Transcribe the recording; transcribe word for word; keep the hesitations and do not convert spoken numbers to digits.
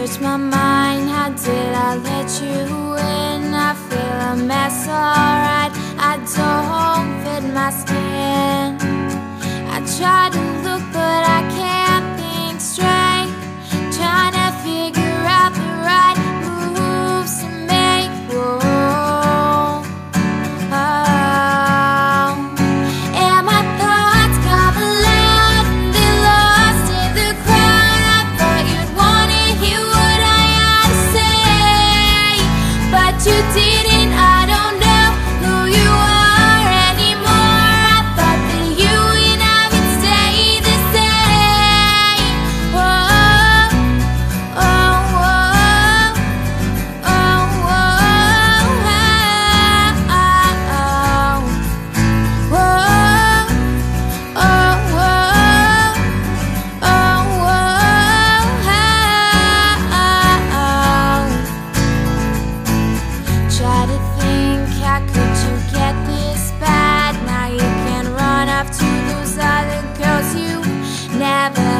search my mind, how did I let you in? I feel a mess, alright, I don't fit my skin. I try to look but I can't think straight, trying to figure out the right moves to make. Whoa, oh. And my thoughts come alive, they're lost in the crowd. I thought you'd wanna hear what I had to say, but you didn't. I don't know who you are anymore. I thought that you and I would stay the same. Oh, oh, oh, oh, oh, oh, try to think, how could you get this bad? Now you can run up to those other girls you never